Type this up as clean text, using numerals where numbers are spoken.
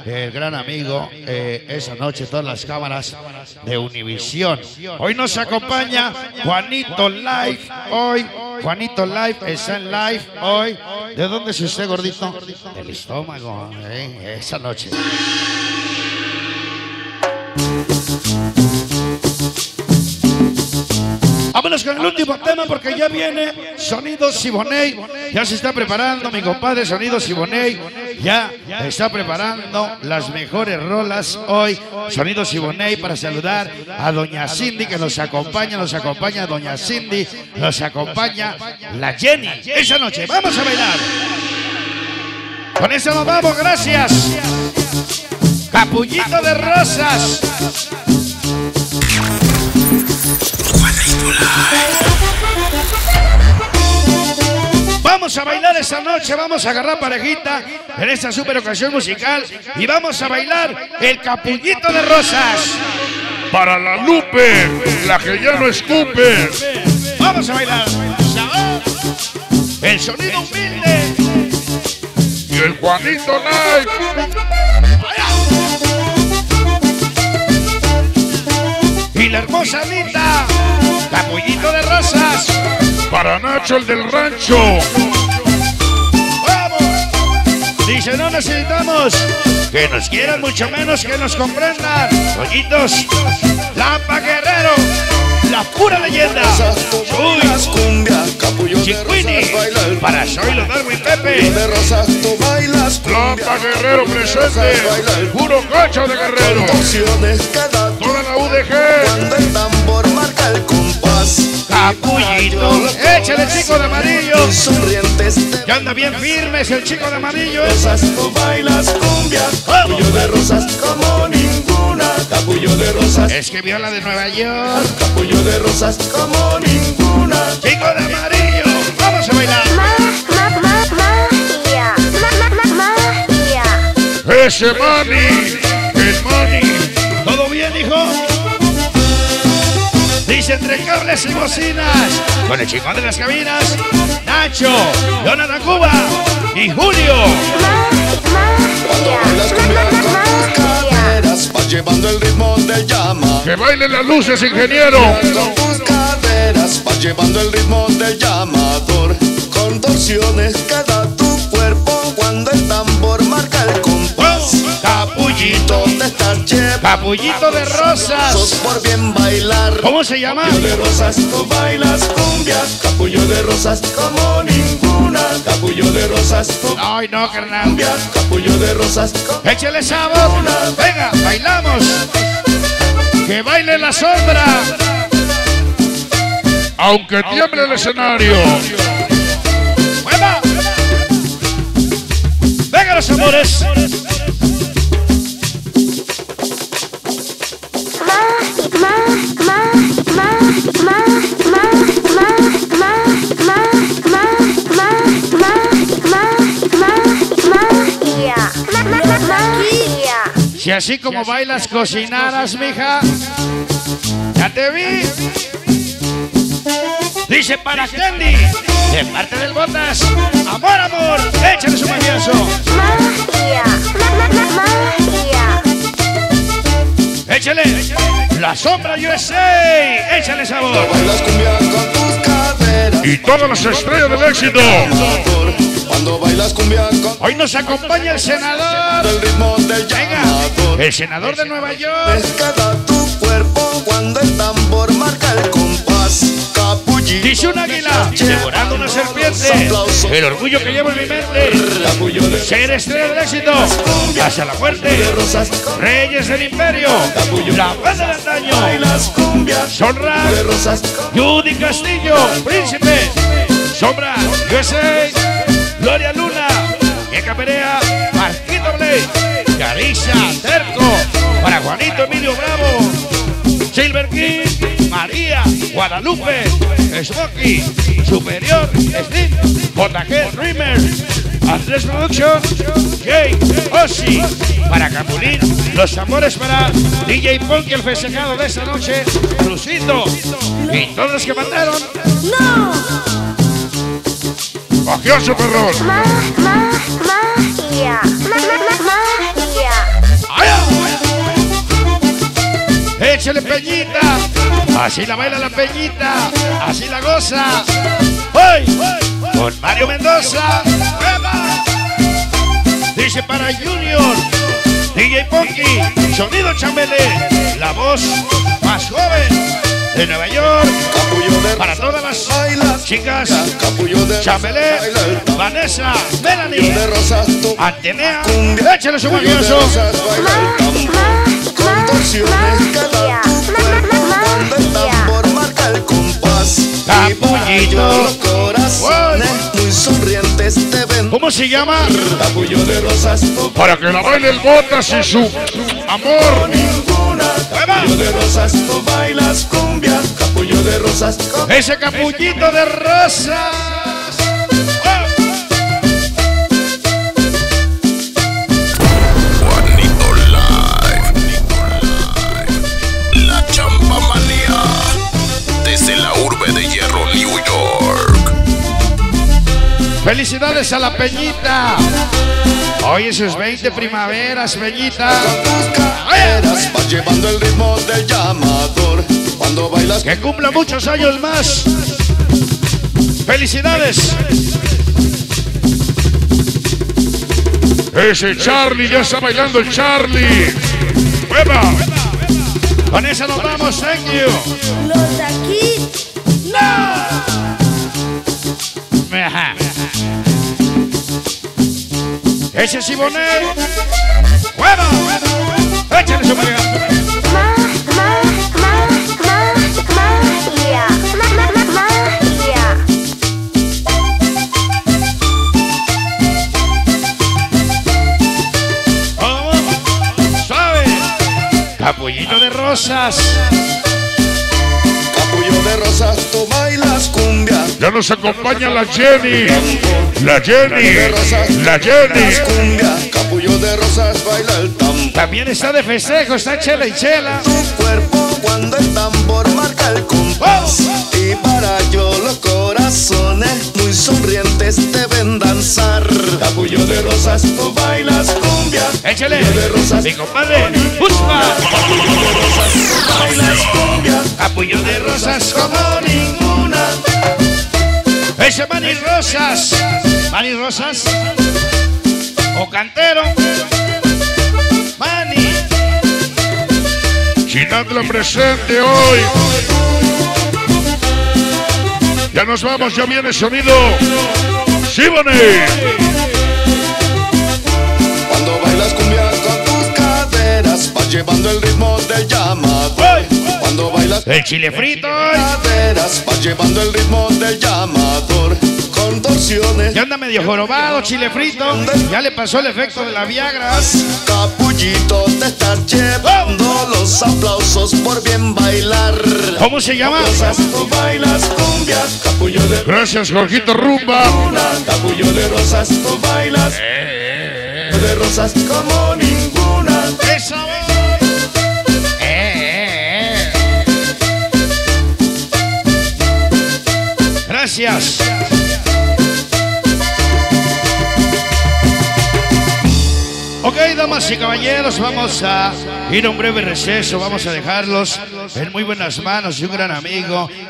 el gran amigo, esa noche todas las cámaras de Univisión. Hoy nos acompaña Juanito Live, hoy Juanito Live está en live hoy. ¿De dónde es usted, gordito? Del estómago, esa noche. Vámonos con el último tema porque ya viene Sonido Siboney. Ya se está preparando mi compadre Sonido Siboney. Ya está preparando las mejores rolas hoy. Sonido Siboney para saludar a doña Cindy que nos acompaña doña Cindy, nos acompaña la Jenny. Esa noche vamos a bailar. Con eso nos vamos, gracias. Capullito de Rosas. Vamos a bailar esta noche, vamos a agarrar parejita en esta super ocasión musical y vamos a bailar el Capullito de Rosas. Para la Lupe, la que ya no escupe. Vamos a bailar el sonido humilde y el Juanito Live. Y la hermosa Anita, Capullito de Rosas. Para Nacho, el del rancho. ¡Vamos! Dice, no necesitamos que nos quieran, mucho menos que nos comprendan. Pollitos, Lampa Guerrero, la pura leyenda. Chiquini, para Zoilo, Darwin, Pepe. Lampa Guerrero presente. Puro cacho de Guerrero. Toda la UDG. Cuando el tambor marca el compás. Capullito, échale chico de amarillo. Sonrientes Ya anda bien firme, es el chico de amarillo. rosas, tú bailas cumbia. Capullo de rosas como ninguna. Capullo de rosas. Es que viola de Nueva York. Capullo de rosas como ninguna. Chico de amarillo, vamos a bailar. Ese Manny, el Manny. ¿Todo bien, hijo? Dice entre cables y bocinas. Con el chingón de las cabinas, Nacho, Jonathan Cuba y Julio. Cuando bailas cumbia con tus caderas, vas llevando el ritmo del llama. Que bailen las luces, ingeniero. Con tus caderas, vas llevando el ritmo del llamador. Contorsiones queda tu cuerpo cuando el tambor marca el compás. Capullito, Te estás llevando. Capullito de Sos Rosas. por bien bailar. ¿Cómo se llama? Capullo de rosas, tú bailas cumbia. Capullo de rosas como ninguna. Capullo de rosas, tú Ay, no, carnal. cumbia. Capullo de rosas como Échale sabor. Venga, bailamos. Que baile la sombra. Aunque tiemble el escenario. ¡Mueva! Venga los amores. Si así como bailas cocinaras, mija, ya te vi. Dice para Candy, de parte del Botas. Amor, amor, échale su mañazo. Échale la sombra USA. Échale sabor. bailas cumbia con tus caderas. Y todas las estrellas del éxito. Cuando bailas cumbia con Hoy nos acompaña el senador. el ritmo del Venga, llamador. el senador de Nueva York. Pescada tu cuerpo cuando el tambor marca el compás. Capullito. Dice un águila, devorando una serpiente. El orgullo que llevo en mi mente. Capullo de Ser estrella del éxito. Hacia la muerte. rosas. Reyes del imperio. La banda de antaño. Bailas cumbia. Sonra. De rosas. Judy Castillo. Príncipe. Sombra. USA. Gloria Luna. Eka Perea. Marquito Blade. Carissa. Terco. Para Juanito Emilio Bravo. Silver King. María. Guadalupe. Smokey. Superior. Steve. JG Dreamer. Andrés Production. Jay. Ozzy. Para Capulín. Los tambores para DJ Ponky, el festejado de esta noche. Crucito. Y todos los que mandaron. Bajeó su perrón. Magia. Échale Peñita. Así la baila la Peñita. Así la goza. ¡Hoy! Con Mario Mendoza. ¡Eva! Dice para Junior. DJ Ponky. Sonido Chambelé. La voz más joven de Nueva York. Para todas las chicas. Chambelé. Vanessa. Melanie. Atenea. Échale su mafioso. Contorsiones cada tu cuerpo cuando el tambor marca el compás. Y para los corazones muy sonrientes te ven. ¿Cómo se llama? Capullo de rosas. Para que la baile el Botas y su amor. Capullo de rosas, tú bailas cumbia. Capullo de rosas. Ese capullito de rosas. Felicidades a la Peñita. Hoy es sus 20 primaveras, Peñita. Vas llevando el ritmo del llamador. Cuando bailas. Que cumpla muchos años más. Felicidades. Ese Charlie, ya está bailando el Charlie. ¡Hueva! Con esa nos vamos, thank you. Los de aquí, no. Ajá. Ese Siboney. ¡Hueva! Échale su magia. Oh, suave. Capullito de rosas. Capullo de rosas, tú bailas cumbia. Ya nos acompaña la Jenny. La Jenny. La Jenny. Cumbia, capullo de rosas, baila el tambor. También está de festejo, está Chela y Chela. Tu cuerpo cuando el tambor marca el compás. Y para yo los corazones muy sonrientes te ven danzar. Capullo de rosas, tú bailas cumbia. Échale, de rosas, mi compadre, Busma. capullo de rosas, tú bailas cumbia. Capullo de rosas Como ninguna. ese Manny Rosas. Manny Rosas. O Cantero. Manny. Chinandla presente hoy. Ya nos vamos, ya viene sonido. Siboney. Cuando bailas cumbia con tus caderas, vas llevando el ritmo del llamador. Cuando bailas El chile frito. caderas, vas llevando el ritmo del llamador. Contorsiones, Ya anda medio jorobado, chile frito. Ya le pasó el efecto de la Viagra. capullito, te estás llevando los aplausos por bien bailar. ¿Cómo se llama? Rosas, tú bailas cumbia, capullo de Gracias, Jorgito Rumba. capullo de rosas, tú bailas de rosas como ninguna. ¡Eso! Gracias. Ok, damas y caballeros, vamos a ir a un breve receso. Vamos a dejarlos en muy buenas manos de un gran amigo.